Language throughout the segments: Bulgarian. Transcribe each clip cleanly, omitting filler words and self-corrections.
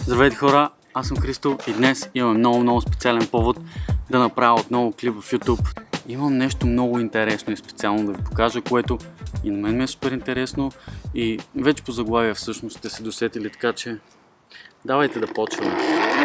Здравейте хора, аз съм Христо и днес имам много специален повод да направя отново клип в YouTube. Имам нещо много интересно и специално да ви покажа, което и на мен ми е супер интересно и вече по заглавие всъщност сте се досетили, така че давайте да почваме.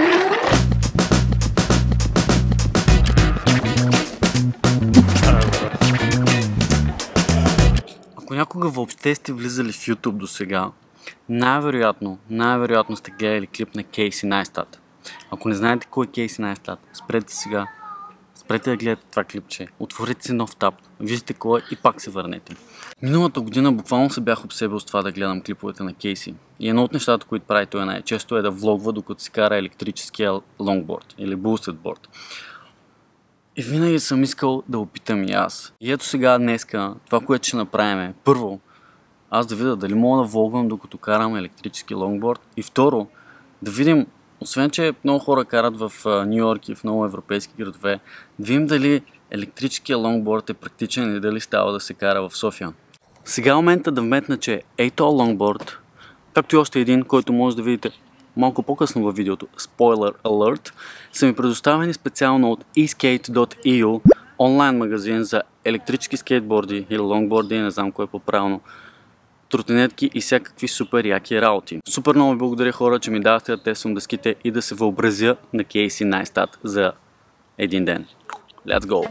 Ако някога въобще сте влизали в YouTube до сега, най-вероятно сте гледали клип на Кейси Найстат. Ако не знаете кой е Кейси Найстат, спрете сега. Спрете да гледате това клипче. Отворете си нов таб, виждате кой е и пак се върнете. Миналата година буквално се бях обсебил с това да гледам клиповете на Кейси. И едно от нещата, които прави той най-често е да влогва, докато си кара електрическия лонгборд или boosted-борд. И винаги съм искал да опитам и аз. И ето сега днеска, това, което ще направим е първо, аз да видя дали мога да влогвам докато карам електрически лонгборд. И второ, да видим, освен че много хора карат в Ню Йорк и в много европейски градове, да видим дали електрическия лонгборд е практичен и дали става да се кара в София. Сега е момента да вметна, че ето лонгборд, както и още един, който може да видите малко по-късно във видеото, Spoiler Alert, са ми предоставени специално от eSkate.eu, онлайн магазин за електрически скейтборди или лонгборди, не знам кое е по-правилно, тротинетки и всякакви супер яки работи. Супер много ви благодаря хора, че ми давахте да тествам дъските и да се въобразя на Кейси Найстат за един ден. Let's go!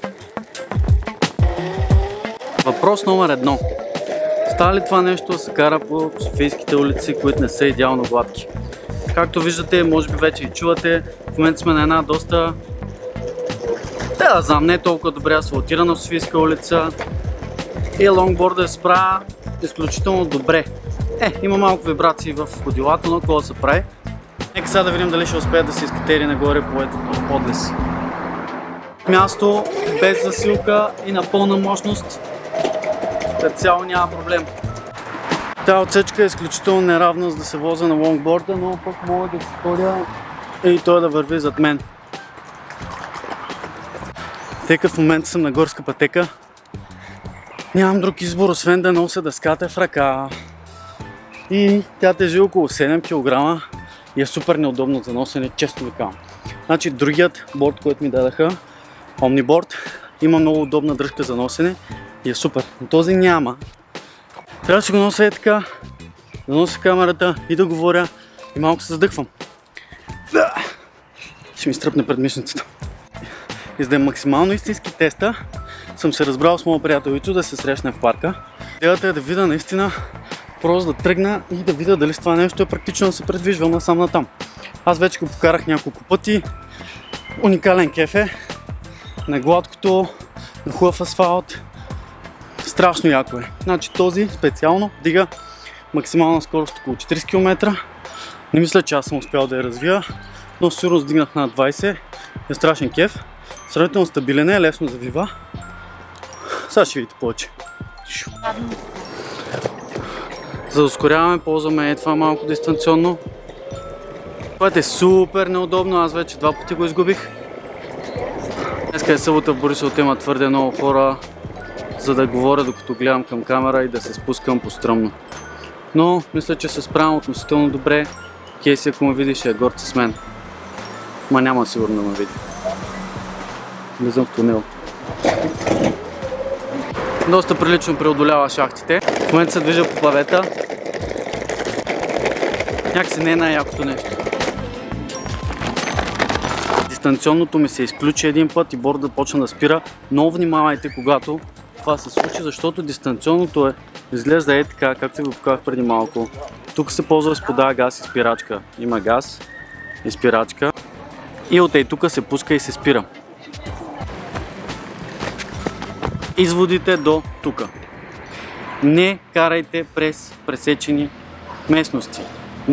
Въпрос номер 1. Става ли това нещо да се кара по софийските улици, които не са идеално гладки? Както виждате, може би вече и чувате, в момента сме на една доста, да знам, не толкова добре асфалтирана софийска улица и лонгборда се справя изключително добре. Има малко вибрации в ходилата, но какво да се прави? Нека сега да видим дали ще успеят да се изкатери нагоре по етото подлез. Място без засилка и на пълна мощност, като цяло няма проблем. Тази отсечка е изключително неравна, за да се возя на лонгборда, но пък мога да се ходя и той да върви зад мен. Тъй като в момента съм на горска пътека, нямам друг избор, освен да нося дъската в ръка. И тя тежи около 7 кг и е супер неудобно за носене, често ви казвам. Значи другият борд, който ми дадаха, Omniboard, има много удобна дръжка за носене и е супер. Но този няма. Трябва да си го нося е така, да нося камерата и да говоря и малко се задъхвам. Ще ми стръпне пред мишницата. И за да е максимално истински теста, съм се разбрал с моя приятел Ицо да се срещне в парка. Идеята е да видя наистина, просто да тръгна и да видя дали с това нещо е практично да се предвижвам насам натам. Аз вече го покарах няколко пъти. Уникален кеф е. На гладкото, на хубав асфалт. Страшно яко е. Значи този специално дига максимална скорост около 40 км. Не мисля, че аз съм успял да я развия, но сигурно сдигнах на 20. Е страшен кеф. Сравнително стабилен е, лесно завива. Сега ще видите повече. За да ускоряваме, ползваме това малко дистанционно. Това е супер неудобно, аз вече 2 пъти го изгубих. Днеска е събота, в Борисовата има твърде много хора, за да говоря докато гледам към камера и да се спускам по-стръмно. Но мисля, че се справям относително добре. Кейси, ако ме видиш, е горд с мен. Ма няма сигурно да ме види. Влизам в тунел. Доста прилично преодолява шахтите. В момента се движа по павета. Някакси не е най-якото нещо. Дистанционното ми се изключи един път и бордът почна да спира. Но внимавайте когато това се случи, защото дистанционното изглежда е така, както ви показах преди малко. Тук се ползва с подава газ и спирачка. Има газ и спирачка. И от тук се пуска и се спира. Изводите до тук. Не карайте през пресечени местности.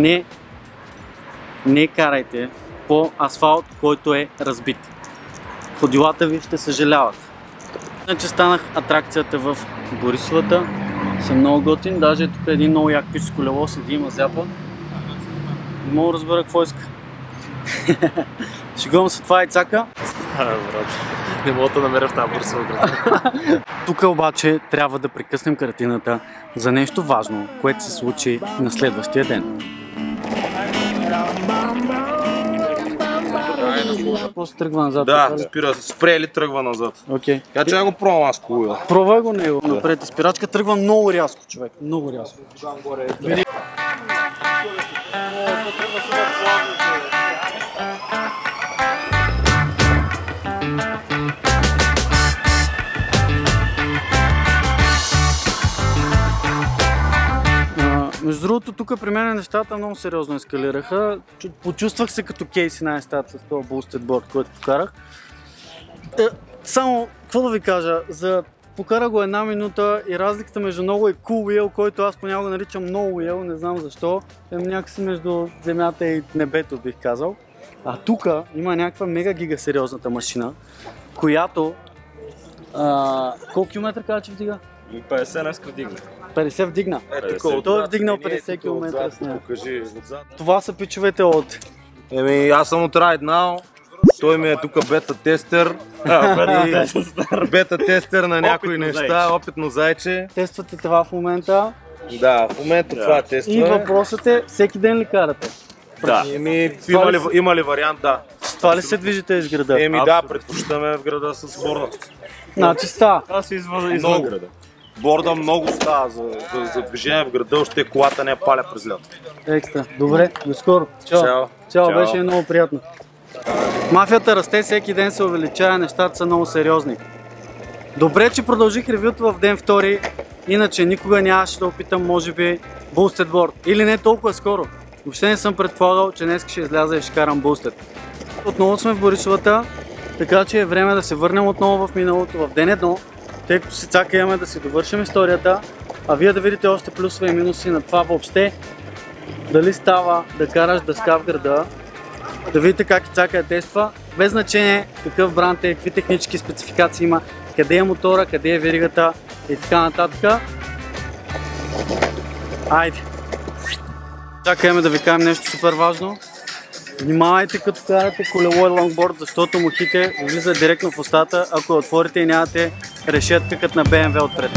Не карайте по асфалт, който е разбит. Ходилата ви ще съжаляват. Иначе станах атракцията в Борисовата. Съм много готин. Даже тук един много як пич с колело седи, има зяпа. Не мога да разбера какво иска. Шегувам се, това е цака. Брат, не мога да намеря в тази Борисова града. Тук обаче трябва да прекъснем картината за нещо важно, което се случи на следващия ден. после тръгва назад. Да, спира, спре или тръгва назад. Окей. Така че я го пробвам аз хубаво. Пробвай го него. Напред спирачка тръгва много рязко, човек. Много рязко. Между другото, тук при мен нещата много сериозно ескалираха. Почувствах се като Кейси Найстат с този boosted board, който покарах. Само, какво да ви кажа, покарах го 1 минута и разликата между много и cool wheel, който аз понякога наричам no wheel, не знам защо, е някакси между земята и небето, бих казал. А тук има някаква мега гига сериозната машина, която... колко километра каза, че вдига? 50 днеска вдигна. 50 вдигна. Той е вдигнал 50 км с нея. Покажи отзад. Това са пичовете от... Аз съм от Ride Now. Той ми е тук бета-тестер. Бета-тестер на някои неща, опитно зайче. Тествате това в момента. Да, в момента това тестваме. И въпросът е, всеки ден ли карате? Да. Има ли вариант, да. С това ли се движите из града? Да, предпочитаме в града с борда. Значи става. Аз се извън града. Борда много става за движение в града, още колата не паля през лято. Екстра. Добре, до скоро. Чао, беше много приятно. Мафията расте, всеки ден се увеличава, нещата са много сериозни. Добре, че продължих ревюто в ден втори, иначе никога нямаше да опитам, може би, boosted board. Или не толкова скоро. Въобще не съм предполагал, че днес ще изляза и ще карам boosted. Отново сме в Борисовата, така че е време да се върнем отново в миналото, в ден 1, тъй като си цака имаме да си довършим историята, а вие да видите още плюсове и минуси на това въобще, дали става да караш дъска в града, да видите как и цака я тества, без значение какъв бранд е, какви технически спецификации има, къде е мотора, къде е веригата и така нататък. Айде! Чакаме да ви кажем нещо супер важно. Внимавайте като карате колело и лонгборд, защото мухите влизат директно в устата, ако я отворите и нямате решетка като на BMW отпред.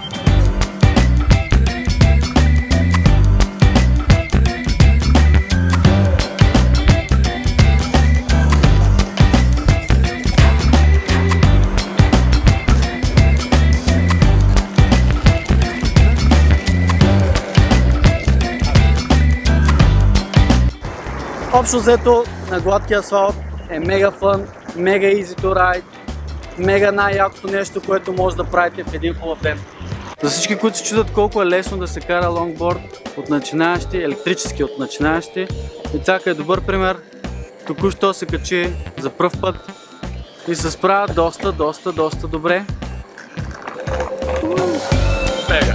Общо взето на гладкия асфалт е мега фън, мега easy to ride, мега най-якото нещо, което може да правите в един хубав ден. За всички, които се чудят колко е лесно да се кара лонгборд от начинаещи, електрически от начинаещи, Ицака е добър пример. Току-що се качи за пръв път и се справя доста добре. Мега!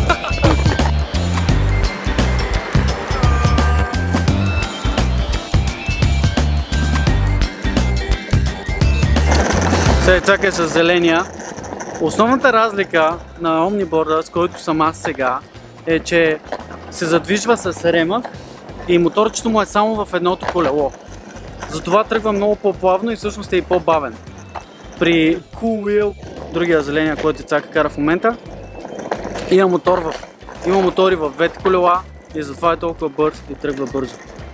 Сега Ицака е с зеления. Основната разлика на Omniboard, с който съм аз сега, е, че се задвижва с ремък и моторчето му е само в едното колело. Затова тръгва много по-плавно и всъщност е и по-бавен. При Cool Wheel, другия зеления, който Ицака кара в момента, има мотори в двете колела и затова е толкова бърз и тръгва бързо.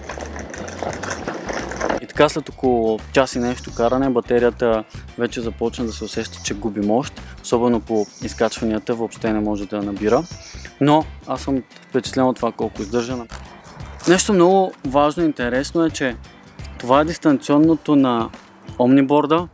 И така след около час и нещо каране, батерията вече започна да се усеща, че губи мощ, особено по изкачванията въобще не може да я набира. Но аз съм впечатлен от това колко издържа. Нещо много важно и интересно е, че това е дистанционното на Omniboard.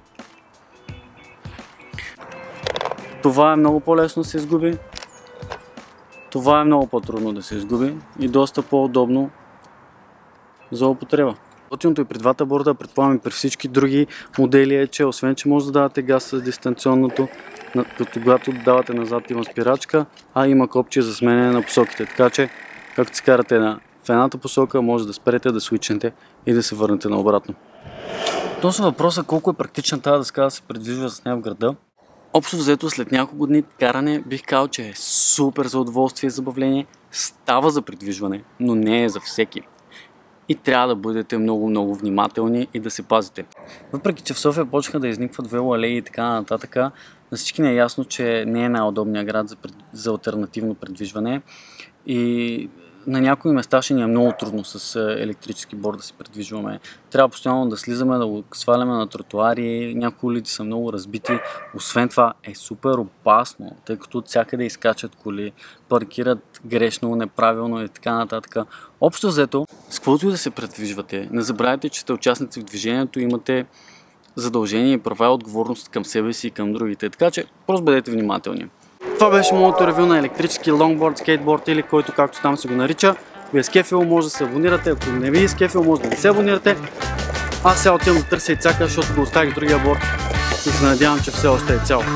Това е много по-лесно да се изгуби. Това е много по-трудно да се изгуби и доста по-удобно за употреба. Готиното и при двата борда, предполагам и при всички други модели е, че освен, че може да давате газ с дистанционното, когато давате назад има спирачка, а има копче за сменяне на посоките. Така че, както си карате в едната посока, може да спрете, да свичнете и да се върнете наобратно. Относно въпроса колко е практична тази дъска да се придвижва с нея в града, общо взето след няколко дни каране бих казал, че е супер за удоволствие и забавление, става за придвижване, но не е за всеки. И трябва да бъдете много внимателни и да се пазите. Въпреки че в София почнаха да изникват велоалеи и така нататък, на всички не е ясно, че не е най-удобният град за алтернативно придвижване. И на някои места ще ни е много трудно с електрически борд да се придвижваме. Трябва постоянно да слизаме, да го сваляме на тротуари, някои улици са много разбити. Освен това е супер опасно, тъй като от всякъде изкачат коли, паркират грешно, неправилно и така нататък. Общо взето, с каквото и да се придвижвате, не забравяйте, че сте участници в движението, имате задължения и права и отговорност към себе си и към другите, така че просто бъдете внимателни. Това беше моето ревю на електрически лонгборд, скейтборд или който както там се го нарича. Ако ви е скефил, може да се абонирате, ако не ви е скефил, може да не се абонирате. Аз сега отивам да търся яйцака, защото го оставих другия борд и се надявам, че все още е цял.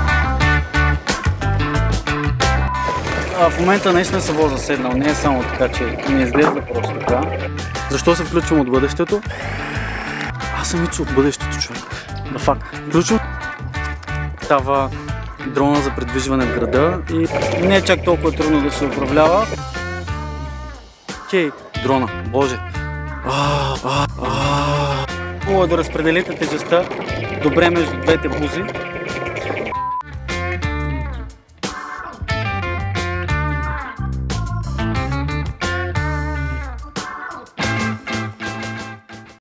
В момента наистина се воза седнал, не е само така, че не изглежда просто така. Защо се включвам от бъдещето? Аз съм Ицо от бъдещето, човек. Да факт. Включвам става дрона за придвижване в града и не е чак толкова трудно да се управлява. Окей, дрона, боже. Хубаво е да разпределите тежестта добре между двете бузи.